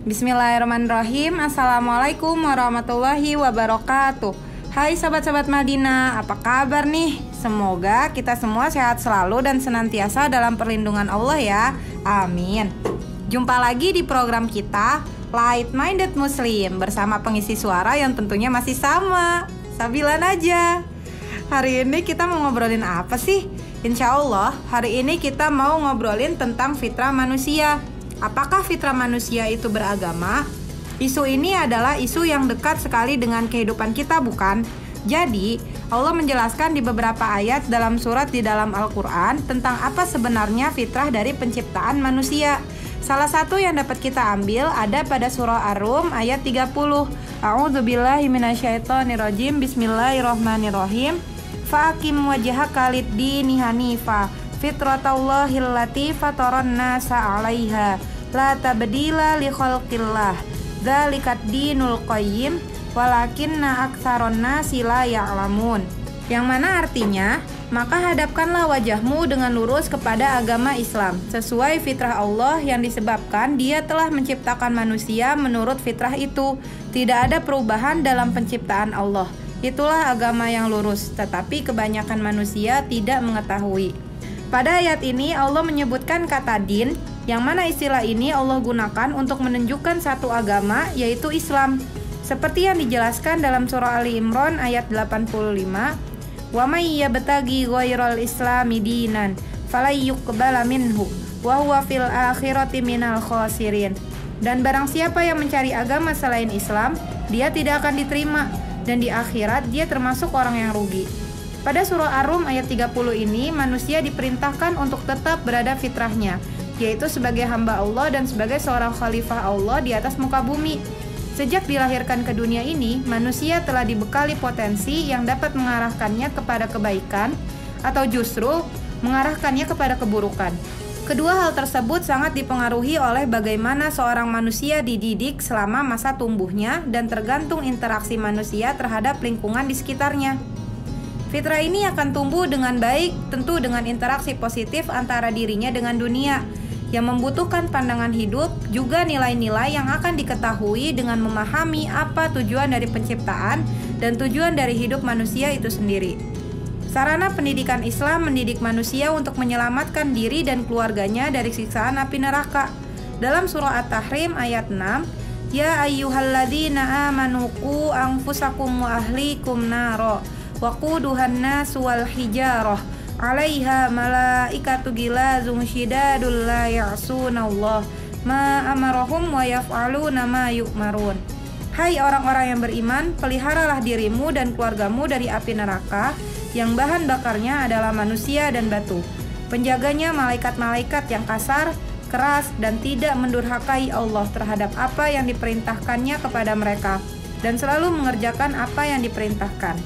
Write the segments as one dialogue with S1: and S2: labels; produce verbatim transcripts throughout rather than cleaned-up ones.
S1: Bismillahirrahmanirrahim. Assalamualaikum warahmatullahi wabarakatuh. Hai sahabat-sahabat Madinah, apa kabar nih? Semoga kita semua sehat selalu dan senantiasa dalam perlindungan Allah ya. Amin. Jumpa lagi di program kita Light Minded Muslim bersama pengisi suara yang tentunya masih sama, Sabila Najah. Hari ini kita mau ngobrolin apa sih? Insya Allah hari ini kita mau ngobrolin tentang fitrah manusia. Apakah fitrah manusia itu beragama? Isu ini adalah isu yang dekat sekali dengan kehidupan kita, bukan? Jadi, Allah menjelaskan di beberapa ayat dalam surat di dalam Al-Quran tentang apa sebenarnya fitrah dari penciptaan manusia. Salah satu yang dapat kita ambil ada pada surah Ar-Rum ayat tiga puluh. A'udzubillahi minasyaitonirrajim. Bismillahirrahmanirrahim. Fa'akim wajhaka lid-dini hanifa fitratallahil lati fataran nasa 'alaiha la tabdila li khalqillah dzalikat dinul qayyim walakinna aktsaron nasi la ya'lamun. Yang mana artinya, maka hadapkanlah wajahmu dengan lurus kepada agama Islam sesuai fitrah Allah yang disebabkan Dia telah menciptakan manusia menurut fitrah itu. Tidak ada perubahan dalam penciptaan Allah. Itulah agama yang lurus, tetapi kebanyakan manusia tidak mengetahui. Pada ayat ini Allah menyebutkan kata din, yang mana istilah ini Allah gunakan untuk menunjukkan satu agama, yaitu Islam. Seperti yang dijelaskan dalam surah Ali Imran ayat delapan puluh lima, wa may yabtaghi ghairal islami dinan falay yuqbala minhu wa huwa fil akhirati minal khasirin. Dan barang siapa yang mencari agama selain Islam, dia tidak akan diterima, dan di akhirat dia termasuk orang yang rugi. Pada surah Ar-Rum ayat tiga puluh ini, manusia diperintahkan untuk tetap berada fitrahnya, yaitu sebagai hamba Allah dan sebagai seorang khalifah Allah di atas muka bumi. Sejak dilahirkan ke dunia ini, manusia telah dibekali potensi yang dapat mengarahkannya kepada kebaikan atau justru mengarahkannya kepada keburukan. Kedua hal tersebut sangat dipengaruhi oleh bagaimana seorang manusia dididik selama masa tumbuhnya dan tergantung interaksi manusia terhadap lingkungan di sekitarnya. Fitrah ini akan tumbuh dengan baik, tentu dengan interaksi positif antara dirinya dengan dunia, yang membutuhkan pandangan hidup, juga nilai-nilai yang akan diketahui dengan memahami apa tujuan dari penciptaan dan tujuan dari hidup manusia itu sendiri. Sarana pendidikan Islam mendidik manusia untuk menyelamatkan diri dan keluarganya dari siksaan api neraka. Dalam surah At-Tahrim ayat enam, Ya ayyuhalladzina amanu qu anfusakum wa ahlikum naro waquduhan nasu wal hijarah 'alaiha malaikatu gilazun syidadul la ya'sunallah ma amarahum wa yaf'aluna ma yu'marun. Hai orang-orang yang beriman, peliharalah dirimu dan keluargamu dari api neraka yang bahan bakarnya adalah manusia dan batu. Penjaganya malaikat-malaikat yang kasar, keras, dan tidak mendurhakai Allah terhadap apa yang diperintahkannya kepada mereka, dan selalu mengerjakan apa yang diperintahkan.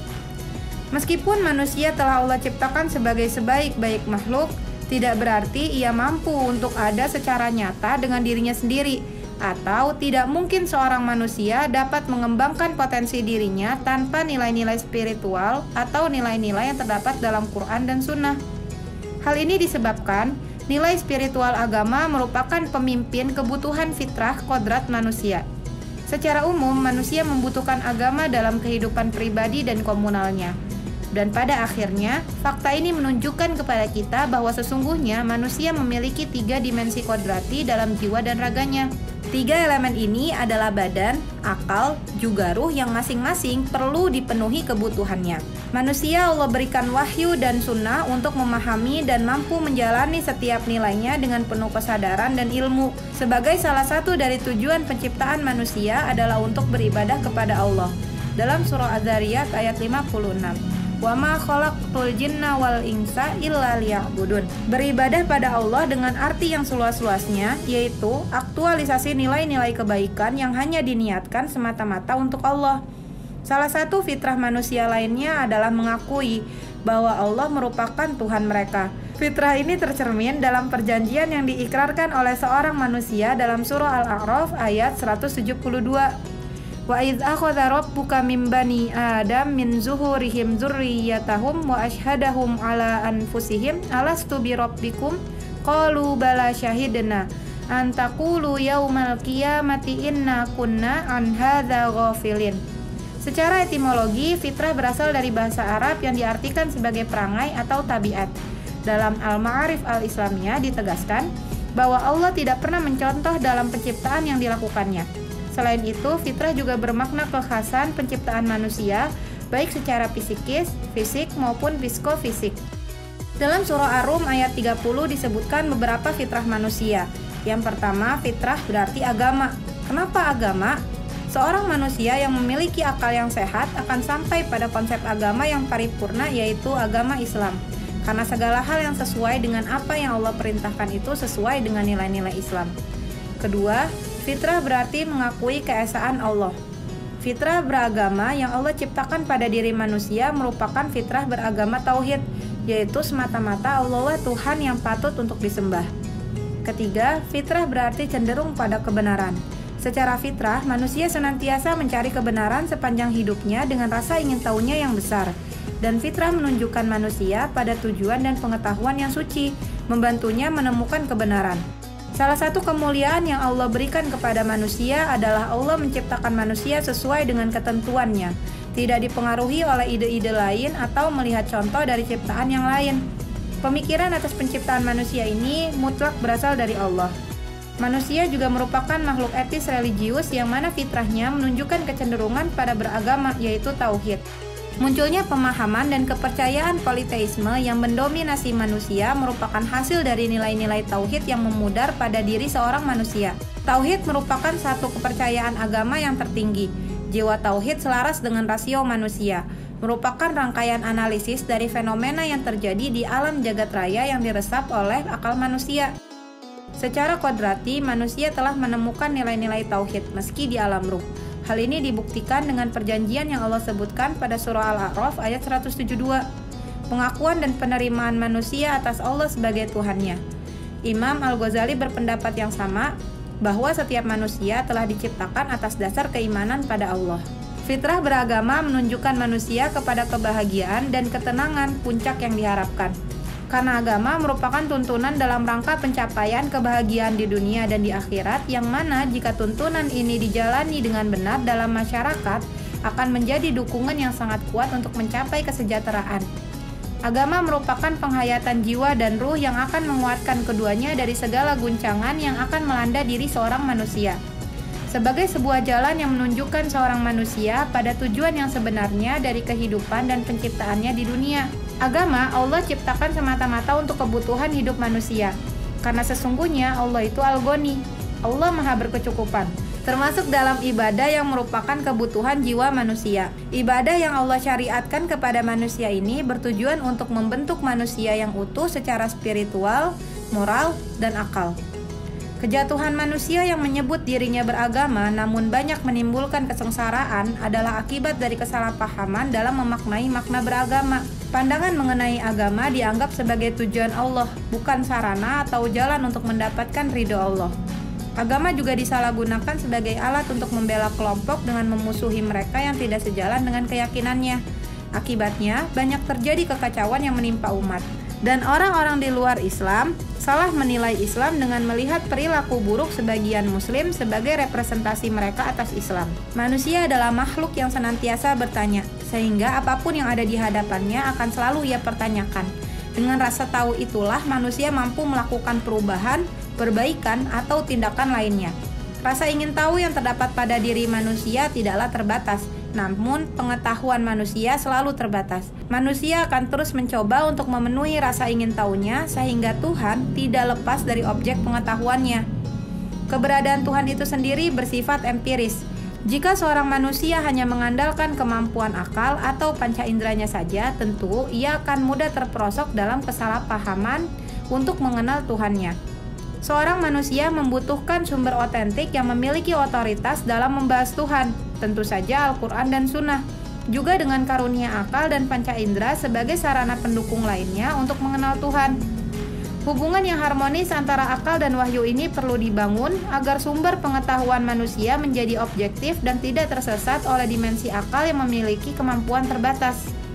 S1: Meskipun manusia telah Allah ciptakan sebagai sebaik-baik makhluk, tidak berarti ia mampu untuk ada secara nyata dengan dirinya sendiri, atau tidak mungkin seorang manusia dapat mengembangkan potensi dirinya tanpa nilai-nilai spiritual atau nilai-nilai yang terdapat dalam Quran dan Sunnah. Hal ini disebabkan nilai spiritual agama merupakan pemimpin kebutuhan fitrah kodrat manusia. Secara umum, manusia membutuhkan agama dalam kehidupan pribadi dan komunalnya. Dan pada akhirnya, fakta ini menunjukkan kepada kita bahwa sesungguhnya manusia memiliki tiga dimensi kodrati dalam jiwa dan raganya. Tiga elemen ini adalah badan, akal, juga ruh yang masing-masing perlu dipenuhi kebutuhannya. Manusia Allah berikan wahyu dan sunnah untuk memahami dan mampu menjalani setiap nilainya dengan penuh kesadaran dan ilmu. Sebagai salah satu dari tujuan penciptaan manusia adalah untuk beribadah kepada Allah. Dalam surah Az-Zariyat ayat lima puluh enam. Wa ma khalaqtul jinna wal insa illa liya'budun. Beribadah pada Allah dengan arti yang seluas-luasnya, yaitu aktualisasi nilai-nilai kebaikan yang hanya diniatkan semata-mata untuk Allah. Salah satu fitrah manusia lainnya adalah mengakui bahwa Allah merupakan Tuhan mereka. Fitrah ini tercermin dalam perjanjian yang diikrarkan oleh seorang manusia dalam surah Al-A'raf ayat seratus tujuh puluh dua. Wa idz akhadha rabbuka min bani Adam min zuhurihim dzurriyyatahum wa asyhadahum ala anfusihim alastu bi rabbikum qalu bala syahidna antaqulu yaumal qiyamati inna kunna an hadza ghafilin. Secara etimologi, fitrah berasal dari bahasa Arab yang diartikan sebagai perangai atau tabiat. Dalam Al-Ma'arif Al-Islamiyah ditegaskan bahwa Allah tidak pernah mencontoh dalam penciptaan yang dilakukannya. Selain itu, fitrah juga bermakna kekhasan penciptaan manusia, baik secara fisikis, fisik maupun psikofisik. Dalam surah Ar-Rum ayat tiga puluh disebutkan beberapa fitrah manusia. Yang pertama, fitrah berarti agama. Kenapa agama? Seorang manusia yang memiliki akal yang sehat akan sampai pada konsep agama yang paripurna, yaitu agama Islam. Karena segala hal yang sesuai dengan apa yang Allah perintahkan itu sesuai dengan nilai-nilai Islam. Kedua, fitrah berarti mengakui keesaan Allah. Fitrah beragama yang Allah ciptakan pada diri manusia merupakan fitrah beragama tauhid, yaitu semata-mata Allah lah Tuhan yang patut untuk disembah. Ketiga, fitrah berarti cenderung pada kebenaran. Secara fitrah, manusia senantiasa mencari kebenaran sepanjang hidupnya dengan rasa ingin tahunya yang besar. Dan fitrah menunjukkan manusia pada tujuan dan pengetahuan yang suci, membantunya menemukan kebenaran. Salah satu kemuliaan yang Allah berikan kepada manusia adalah Allah menciptakan manusia sesuai dengan ketentuannya, tidak dipengaruhi oleh ide-ide lain atau melihat contoh dari ciptaan yang lain. Pemikiran atas penciptaan manusia ini mutlak berasal dari Allah. Manusia juga merupakan makhluk etis religius yang mana fitrahnya menunjukkan kecenderungan pada beragama, yaitu tauhid. Munculnya pemahaman dan kepercayaan politeisme yang mendominasi manusia merupakan hasil dari nilai-nilai tauhid yang memudar pada diri seorang manusia. Tauhid merupakan satu kepercayaan agama yang tertinggi. Jiwa tauhid selaras dengan rasio manusia, merupakan rangkaian analisis dari fenomena yang terjadi di alam jagat raya yang diresap oleh akal manusia. Secara kodrati, manusia telah menemukan nilai-nilai tauhid meski di alam ruh. Hal ini dibuktikan dengan perjanjian yang Allah sebutkan pada surah Al-A'raf ayat seratus tujuh puluh dua. Pengakuan dan penerimaan manusia atas Allah sebagai Tuhannya. Imam Al-Ghazali berpendapat yang sama, bahwa setiap manusia telah diciptakan atas dasar keimanan pada Allah. Fitrah beragama menunjukkan manusia kepada kebahagiaan dan ketenangan puncak yang diharapkan. Karena agama merupakan tuntunan dalam rangka pencapaian kebahagiaan di dunia dan di akhirat, yang mana jika tuntunan ini dijalani dengan benar dalam masyarakat, akan menjadi dukungan yang sangat kuat untuk mencapai kesejahteraan. Agama merupakan penghayatan jiwa dan ruh yang akan menguatkan keduanya dari segala guncangan yang akan melanda diri seorang manusia. Sebagai sebuah jalan yang menunjukkan seorang manusia pada tujuan yang sebenarnya dari kehidupan dan penciptaannya di dunia. Agama Allah ciptakan semata-mata untuk kebutuhan hidup manusia. Karena sesungguhnya Allah itu Al-Ghani, Allah Maha berkecukupan. Termasuk dalam ibadah yang merupakan kebutuhan jiwa manusia. Ibadah yang Allah syariatkan kepada manusia ini bertujuan untuk membentuk manusia yang utuh secara spiritual, moral, dan akal. Kejatuhan manusia yang menyebut dirinya beragama namun banyak menimbulkan kesengsaraan adalah akibat dari kesalahpahaman dalam memaknai makna beragama. Pandangan mengenai agama dianggap sebagai tujuan Allah, bukan sarana atau jalan untuk mendapatkan ridho Allah. Agama juga disalahgunakan sebagai alat untuk membela kelompok dengan memusuhi mereka yang tidak sejalan dengan keyakinannya. Akibatnya, banyak terjadi kekacauan yang menimpa umat. Dan orang-orang di luar Islam salah menilai Islam dengan melihat perilaku buruk sebagian Muslim sebagai representasi mereka atas Islam. Manusia adalah makhluk yang senantiasa bertanya, sehingga apapun yang ada di hadapannya akan selalu ia pertanyakan. Dengan rasa tahu itulah manusia mampu melakukan perubahan, perbaikan, atau tindakan lainnya. Rasa ingin tahu yang terdapat pada diri manusia tidaklah terbatas, namun pengetahuan manusia selalu terbatas. Manusia akan terus mencoba untuk memenuhi rasa ingin tahunya sehingga Tuhan tidak lepas dari objek pengetahuannya. Keberadaan Tuhan itu sendiri bersifat empiris. Jika seorang manusia hanya mengandalkan kemampuan akal atau panca inderanya saja, tentu ia akan mudah terperosok dalam kesalahpahaman untuk mengenal Tuhannya. Seorang manusia membutuhkan sumber otentik yang memiliki otoritas dalam membahas Tuhan, tentu saja Al-Quran dan Sunnah, juga dengan karunia akal dan panca indera sebagai sarana pendukung lainnya untuk mengenal Tuhan. Hubungan yang harmonis antara akal dan wahyu ini perlu dibangun agar sumber pengetahuan manusia menjadi objektif dan tidak tersesat oleh dimensi akal yang memiliki kemampuan terbatas.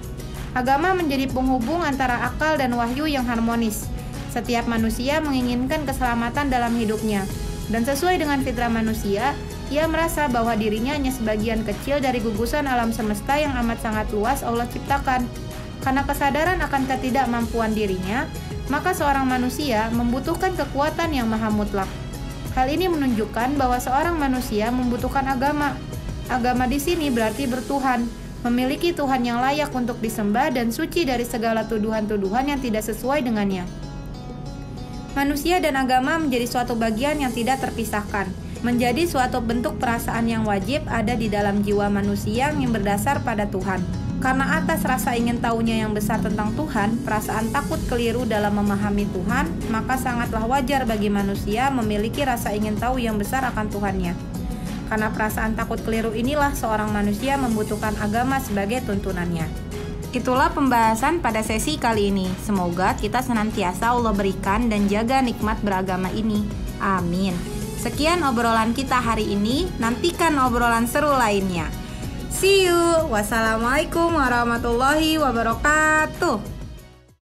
S1: Agama menjadi penghubung antara akal dan wahyu yang harmonis. Setiap manusia menginginkan keselamatan dalam hidupnya. Dan sesuai dengan fitrah manusia, ia merasa bahwa dirinya hanya sebagian kecil dari gugusan alam semesta yang amat sangat luas Allah ciptakan. Karena kesadaran akan ketidakmampuan dirinya, maka seorang manusia membutuhkan kekuatan yang maha mutlak. Hal ini menunjukkan bahwa seorang manusia membutuhkan agama. Agama di sini berarti bertuhan, memiliki Tuhan yang layak untuk disembah dan suci dari segala tuduhan-tuduhan yang tidak sesuai dengannya. Manusia dan agama menjadi suatu bagian yang tidak terpisahkan, menjadi suatu bentuk perasaan yang wajib ada di dalam jiwa manusia yang berdasar pada Tuhan. Karena atas rasa ingin tahunya yang besar tentang Tuhan, perasaan takut keliru dalam memahami Tuhan, maka sangatlah wajar bagi manusia memiliki rasa ingin tahu yang besar akan Tuhannya. Karena perasaan takut keliru inilah seorang manusia membutuhkan agama sebagai tuntunannya. Itulah pembahasan pada sesi kali ini. Semoga kita senantiasa Allah berikan dan jaga nikmat beragama ini. Amin. Sekian obrolan kita hari ini. Nantikan obrolan seru lainnya. See you. Wassalamualaikum warahmatullahi wabarakatuh.